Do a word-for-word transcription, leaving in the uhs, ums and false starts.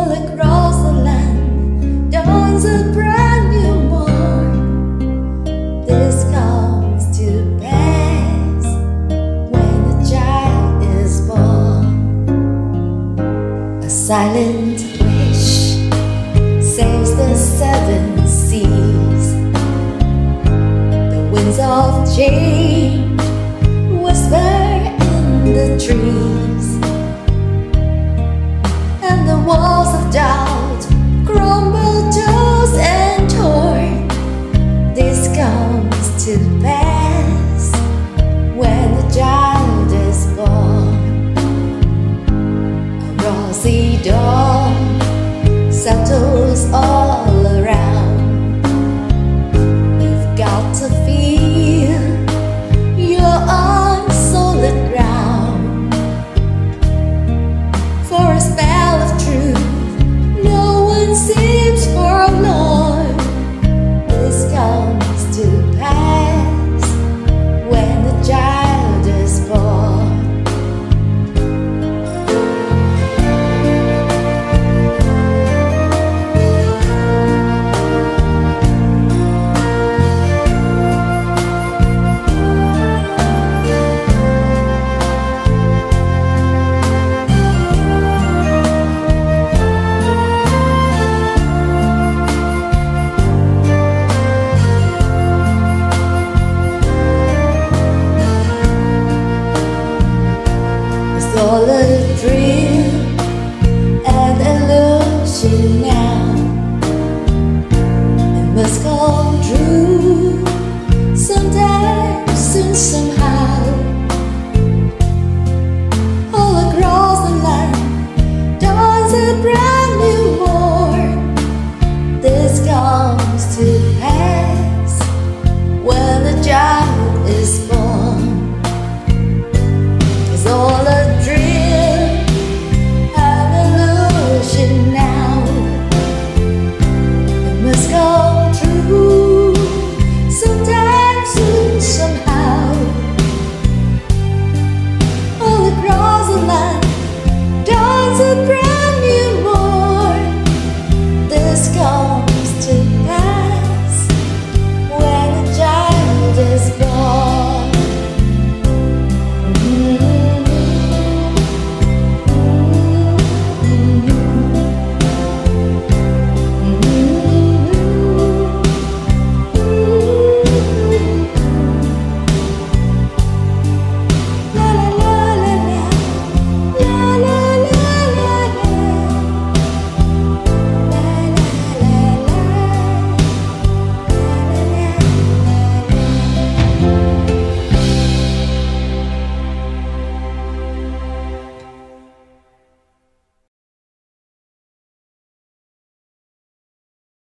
all across the land dawns a brand new morn. This comes to pass when a child is born. A silent wish sails the seven seas. The winds of change whisper in the trees, and the walls of doubt crumble, tossed and torn. This comes to pass when the child is born. A rosy dawn settles all around.